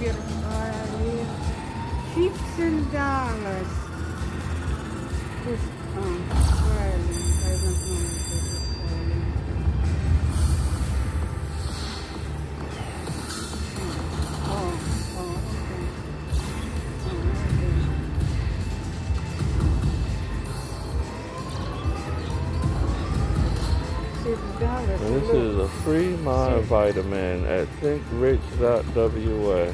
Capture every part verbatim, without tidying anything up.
Iali. Fifteen dollars. This um Ireland. I don't know if this is Ireland. Oh, oh, okay. Oh, okay. Six dollars. This is a free mind vitamin at think rich dot W A.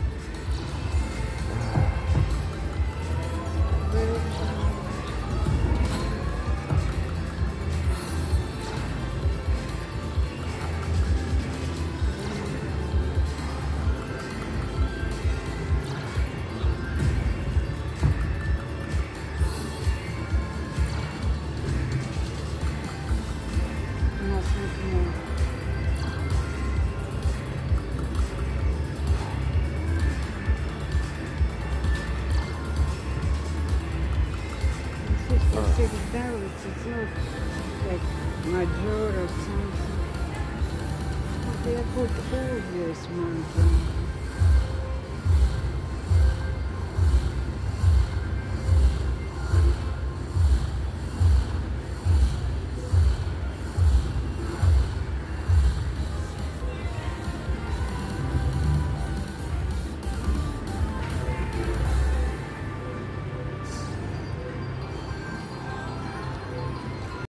Six dollars. It's not like major or something. They put all this money.